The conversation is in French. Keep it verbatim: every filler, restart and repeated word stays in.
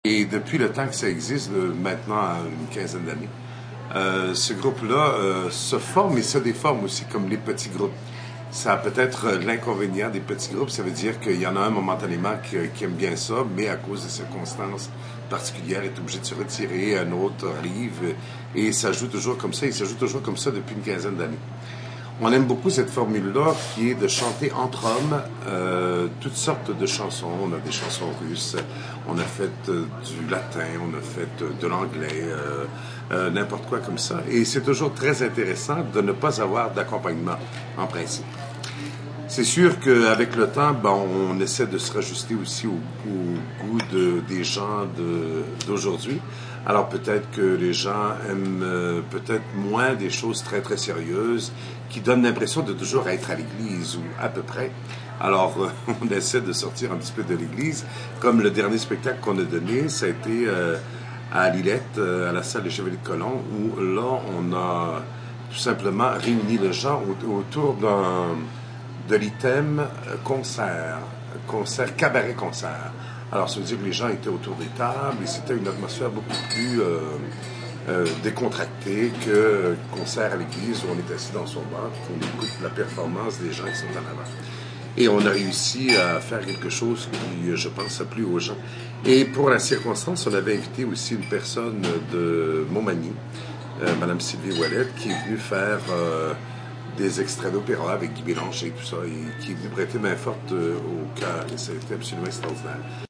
Et depuis le temps que ça existe, de maintenant une quinzaine d'années, euh, ce groupe-là euh, se forme et se déforme aussi comme les petits groupes. Ça a peut-être l'inconvénient des petits groupes, ça veut dire qu'il y en a un momentanément qui, qui aime bien ça, mais à cause de circonstances particulières, est obligé de se retirer, un autre arrive, et ça joue toujours comme ça, et ça joue toujours comme ça depuis une quinzaine d'années. On aime beaucoup cette formule-là qui est de chanter entre hommes euh, toutes sortes de chansons. On a des chansons russes, on a fait euh, du latin, on a fait euh, de l'anglais, euh, euh, n'importe quoi comme ça. Et c'est toujours très intéressant de ne pas avoir d'accompagnement, en principe. C'est sûr qu'avec le temps, ben, on essaie de se rajuster aussi au, au goût de, des gens d'aujourd'hui. Alors peut-être que les gens aiment euh, peut-être moins des choses très très sérieuses qui donnent l'impression de toujours être à l'église ou à peu près. Alors euh, on essaie de sortir un petit peu de l'église. Comme le dernier spectacle qu'on a donné, ça a été euh, à Lillette, euh, à la salle de Chevalier de Colomb, où là on a tout simplement réuni les gens autour d'un de l'item euh, concert, concert, cabaret-concert. Alors, ça veut dire que les gens étaient autour des tables et c'était une atmosphère beaucoup plus euh, euh, décontractée que euh, concert à l'église où on est assis dans son banc et qu'on écoute la performance des gens qui sont en avant. Et on a réussi à faire quelque chose qui, je pense, a plu aux gens. Et pour la circonstance, on avait invité aussi une personne de Montmagny, euh, Mme Sylvie Ouellette, qui est venue faire euh, des extraits d'opéra avec Guy Bélanger et tout ça, et qui est venu prêter main forte euh, au chœur. Et ça a été absolument extraordinaire.